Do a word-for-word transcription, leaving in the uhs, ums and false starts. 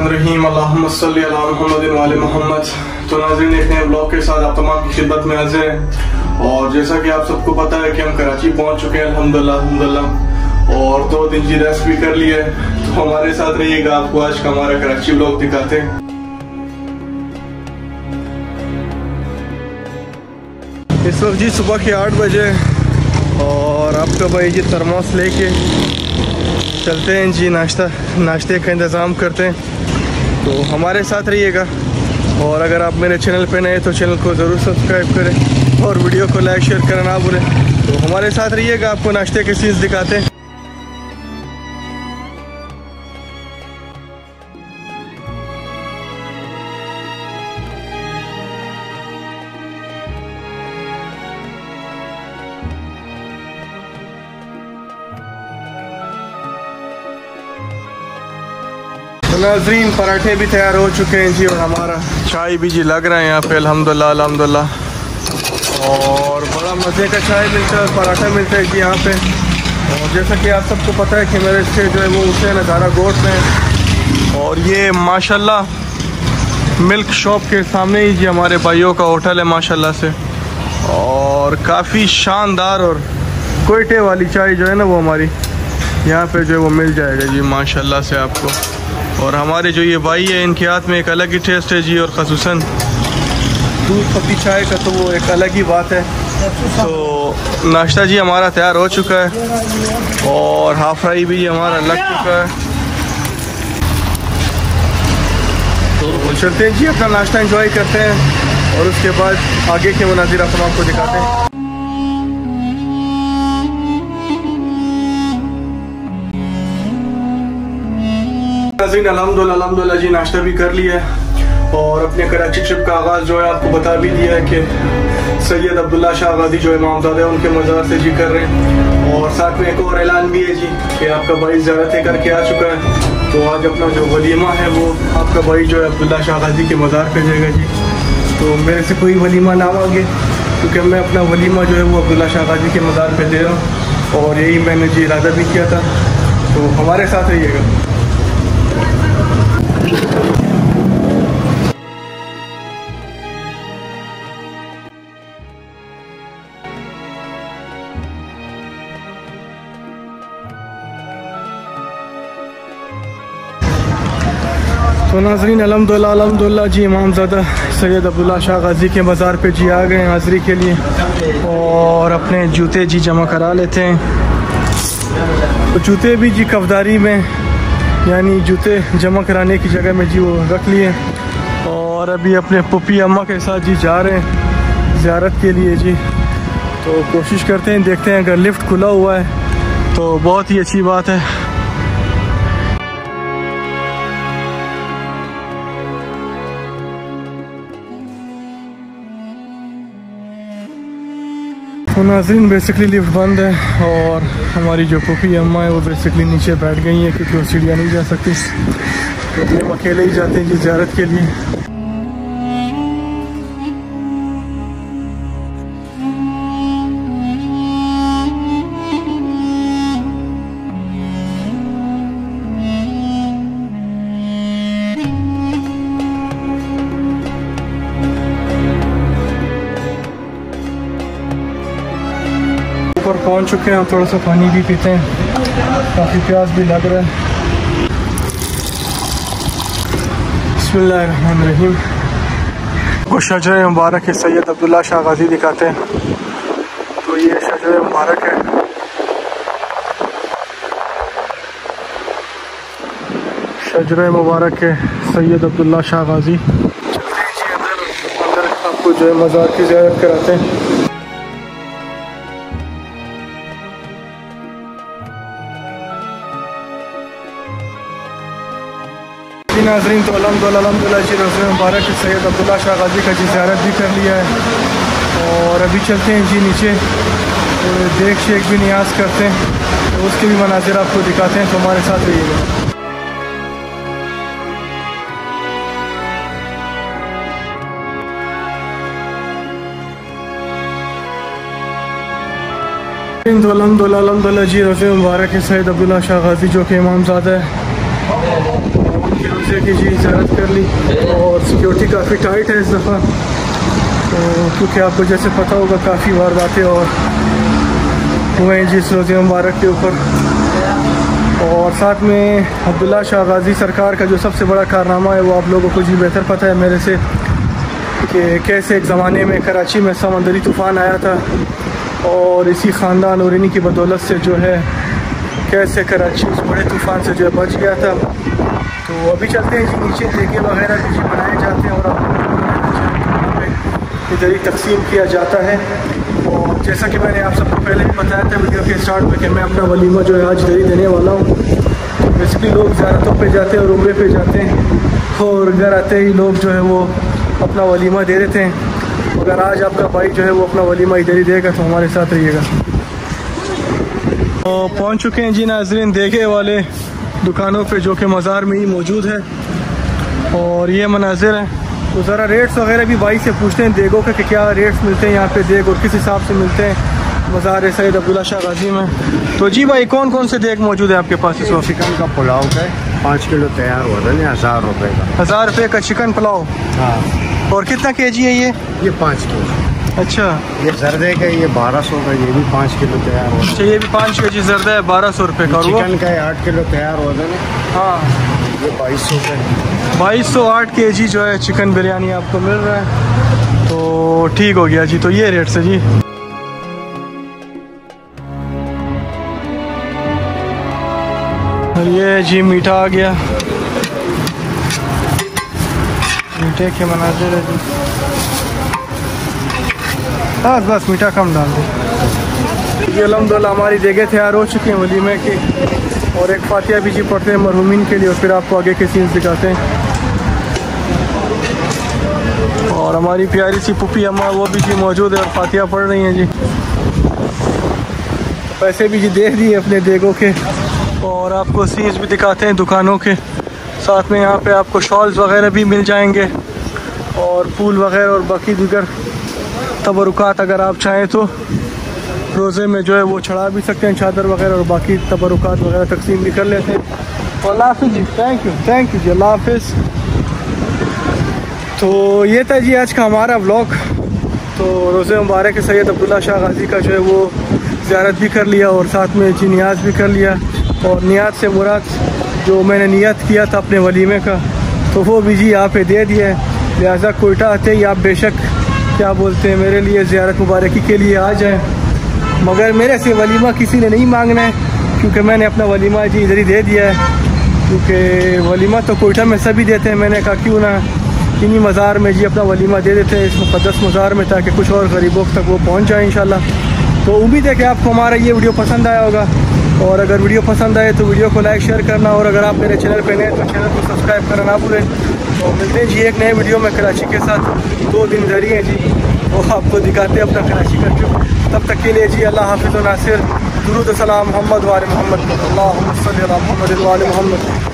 बिस्मिल्लाहिर्रहमानिर्रहीम अल्लाहुम्मा सल्ली अला मुहम्मद व आले मोहम्मद। तो नाज़रीन, एक नए ब्लॉग के साथ आप तमाम की खिदमत में हाजिर हैं। और जैसा कि आप सबको पता है कि हम कराची पहुंच चुके हैं अल्हम्दुलिल्लाह अल्हम्दुलिल्लाह और दो दिन की रेस्ट भी कर ली है। तो हमारे साथ रहिएगा, आपको आज का हमारा कराची ब्लॉग दिखाते हैं। इस वक्त जी सुबह के आठ बजे और आपका भाई जी थर्मोस लेके चलते हैं जी, नाश्ता नाश्ते का इंतज़ाम करते हैं। तो हमारे साथ रहिएगा और अगर आप मेरे चैनल पे नए तो चैनल को ज़रूर सब्सक्राइब करें और वीडियो को लाइक शेयर करना ना भूलें। तो हमारे साथ रहिएगा, आपको नाश्ते के सीन्स दिखाते हैं। तो नाज़रीन, पराठे भी तैयार हो चुके हैं जी और हमारा चाय भी जी लग रहा है यहाँ पे अल्हम्दुलिल्लाह अल्हम्दुलिल्लाह। और बड़ा मज़े का चाय मिलता है, पराठा मिलता है जी यहाँ पे। और जैसा कि आप सबको पता है कि मेरे से जो है वो हुसैन हज़ारा गोट में, और ये माशाल्लाह मिल्क शॉप के सामने ही जी हमारे भाइयों का होटल है माशाल्लाह से। और काफ़ी शानदार और कोयटे वाली चाय जो है ना वो हमारी यहाँ पे जो है वो मिल जाएगा जी माशाल्लाह से आपको। और हमारे जो ये भाई है इनके हाथ में एक अलग ही टेस्ट है जी, और ख़ुसूसन दूध पत्ती चाय का तो वो एक अलग ही बात है। तो नाश्ता जी हमारा तैयार हो चुका है और हाफ फ्राई भी हमारा लग चुका है। तो चलते हैं जी, अपना नाश्ता एंजॉय करते हैं और उसके बाद आगे के मनाज़िर आपको दिखाते हैं। अल्हम्दुलिल्लाह अल्हम्दुलिल्लाह जी, नाश्ता भी कर लिया है और अपने कराची ट्रिप का आगाज़ जो है आपको बता भी दिया है कि सैयद अब्दुल्ला शाह गाजी जो इमामज़ादा है उनके मज़ार से जी कर रहे हैं। और साथ में एक और ऐलान भी है जी कि आपका भाई ज़ियारतें करके आ चुका है। तो आज अपना जो वलीमा है वो आपका भाई जो है अब्दुल्ला शाह गाजी के मज़ार पे जाएगा जी। तो मेरे से कोई वलीमा ना मांगे क्योंकि मैं अपना वलीमा जो है वो अब्दुल्ला शाह गाजी के मज़ार पे दे रहा हूँ और यही मैंने जी इरादा भी किया था। तो हमारे साथ रहिएगा। तो नाज़रीन, अल्हम्दुलिल्लाह अल्हम्दुलिल्लाह जी, इमामज़ादा सैयद अब्दुल्ला शाह गाजी के मज़ार पे जी आ गए हैं हाज़िरी के लिए और अपने जूते जी जमा करा लेते हैं। तो जूते भी जी कफदारी में, यानी जूते जमा कराने की जगह में जी वो रख लिए और अभी अपने पुप्पी अम्मा के साथ जी जा रहे हैं ज़ियारत के लिए जी। तो कोशिश करते हैं, देखते हैं, अगर लिफ्ट खुला हुआ है तो बहुत ही अच्छी बात है। तो नाज़रीन, बेसिकली लिफ्ट बंद है और हमारी जो पुप्पी अम्मा है वो बेसिकली नीचे बैठ गई हैं क्योंकि वो सीढ़ियाँ नहीं जा सकती। तो हम अकेले ही जाते हैं जी ज़ियारत के लिए। ऊपर पहुंच चुके हैं, थोड़ा सा पानी भी पीते हैं, काफ़ी प्यास भी लग रहा है। बिस्मिल्लाहिर्रहमानिर्रहीम। को शजर मुबारक है सैयद अब्दुल्ला शाह गाजी दिखाते हैं। तो ये शजर मुबारक है, शजर मुबारक है सैयद अब्दुल्ला शाह गाजी। अंदर आपको जो है मज़ार की ज़ियारत कराते हैं। नाज़रीन, तो अल्हम्दुलिल्लाह अल्हम्दुलिल्लाह जी, रोज़े मुबारक सैयद अब्दुल्ला शाह गाजी का जी ज़ियारत भी कर लिया है और अभी चलते हैं जी नीचे, तो देख शेख भी नियाज करते हैं, तो उसके भी मनाज़िर आपको दिखाते हैं। तो हमारे साथ रहिएगा। तो अल्हम्दुलिल्लाह अल्हम्दुलिल्लाह जी, रोज़े मुबारक है सैयद अब्दुल्ला शाह गाजी जो कि इमामज़ादा है उनके रोज़े की जी ज़ियारत कर ली। और सिक्योरिटी काफ़ी टाइट है इस दफ़ा, तो क्योंकि आपको जैसे पता होगा काफ़ी वारदातें और हुए हैं जी इस रोज़े मुबारक के ऊपर। और साथ में अब्दुल्ला शाह गाज़ी सरकार का जो सबसे बड़ा कारनामा है वो आप लोगों को जी बेहतर पता है मेरे से, कि कैसे एक ज़माने में कराची में समंदरी तूफ़ान आया था और इसी ख़ानदान और इन्हीं की बदौलत से जो है कैसे कराची उस बड़े तूफ़ान से जो है बच गया था। तो अभी चलते हैं जी नीचे, देखे वगैरह भी जी बनाए जाते हैं और इधर ही तकसीम किया जाता है। और जैसा कि मैंने आप सबको पहले भी बताया था वीडियो के स्टार्ट में कि मैं अपना वलीमा जो है आज इधर ही देने वाला हूँ। बेसिकली लोग ज़ियारतों पे जाते हैं और उम्रे पे जाते हैं और घर आते ही लोग जो है वो अपना वलीमा दे देते हैं। अगर आज आपका भाई जो है वो अपना वलीमा इधर ही देगा तो हमारे साथ रहिएगा। तो पहुँच चुके हैं जी नाज़रीन देखे वाले दुकानों पे जो कि मज़ार में ही मौजूद है और ये मनाजिर है। तो ज़रा रेट्स वगैरह भी भाई से पूछते हैं देगों के कि क्या रेट्स मिलते हैं यहाँ पे देग और किस हिसाब से मिलते हैं मज़ार सैयद अब्दुल्ला शाह गाज़ी में। तो जी भाई कौन कौन से देग मौजूद है आपके पास इस वक्त? चिकन का पुलाव का पाँच किलो तैयार हो रहा है हज़ार रुपये का। हज़ार रुपये का चिकन पुलाव। हाँ। और कितना केजी है ये? ये पाँच किलो। अच्छा। ये जर्दे का ये बारह सौ का, ये भी पाँच किलो तैयार हो रहा है। अच्छा ये भी पाँच के जी जर्दा है बारह सौ रुपये का। चिकन का आठ किलो तैयार हो रहा है। हाँ ये बाईस सौ का। बाईस सौ आठ के जी जो है चिकन बिरयानी आपको मिल रहा है। तो ठीक हो गया जी, तो ये रेट से जी। और ये जी मीठा आ गया, मीठे के मनाजिर है जी। बस बस मीठा कम डाल दो। ये अल्हम्दुलिल्लाह हमारी देगे तैयार हो चुकी हैं वलीमे की और एक फातिहा भी जी पढ़ते हैं मरहूमिन के लिए और फिर आपको आगे के सीन्स दिखाते हैं। और हमारी प्यारी सी पुप्पी अम्मा वो भी जी मौजूद है और फातिहा पढ़ रही हैं जी। पैसे भी जी दे दिए अपने देगों के और आपको सीन्स भी दिखाते हैं दुकानों के। साथ में यहाँ पे आपको शॉल्स वगैरह भी मिल जाएंगे और फूल वगैरह और बाकी दीगर तबरुकात अगर आप चाहें तो रोज़े में जो है वो चढ़ा भी सकते हैं चादर वगैरह और बाकी तबरुकात वगैरह तकसीम भी कर लेते हैं। अल्लाह हाफ़िज़ जी, थैंक यू थैंक यू जी, अल्लाह हाफ़िज़। तो ये था जी आज का हमारा व्लॉग। तो रोज़े मुबारक सैयद अब्दुल्ला शाह गाज़ी का जो है वो ज़ियारत भी कर लिया और साथ में जी नियाज़ भी कर लिया। और नियाज़ से मुराद जो मैंने नियत किया था अपने वलीमे का तो वो भी जी यहाँ पे दे दिया है। लिहाजा कोयटा आते ही आप बेशक क्या बोलते हैं मेरे लिए ज़ियारत मुबारकी के लिए आ जाएँ, मगर मेरे से वलीमा किसी ने नहीं मांगना है क्योंकि मैंने अपना वलीमा जी इधर ही दे दिया है। क्योंकि वलीमा तो कोयटा में सभी देते हैं, मैंने कहा क्यों ना इन्हीं मज़ार में जी अपना वलीमा दे देते हैं इस मुक़द्दस मज़ार में, ताकि कुछ और गरीबों तक वो पहुँच जाए इंशाल्लाह। तो उम्मीद है कि आपको हमारा ये वीडियो पसंद आया होगा और अगर वीडियो पसंद आए तो वीडियो को लाइक शेयर करना और अगर आप मेरे चैनल पर नए तो चैनल को सब्सक्राइब करना ना भूलें। तो मिलते हैं जी एक नए वीडियो में कराची के साथ। दो दिन धरी हैं जी वो आपको दिखाते हैं अपना कराची का ट्रिप। तब तक के लिए जी अल्लाह हाफ़िज़ व नासिर। दुरूद सलाम मोहम्मद वाले मोहम्मद। अल्लाहुम्मा सल्ली अला मुहम्मद व आले मोहम्मद।